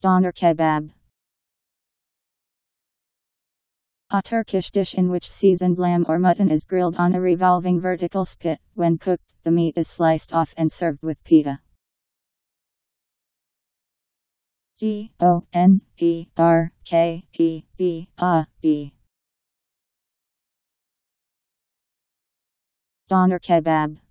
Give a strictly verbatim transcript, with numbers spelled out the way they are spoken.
Doner kebab. A Turkish dish in which seasoned lamb or mutton is grilled on a revolving vertical spit. When cooked, the meat is sliced off and served with pita. D O N E R K E B A B. Doner kebab.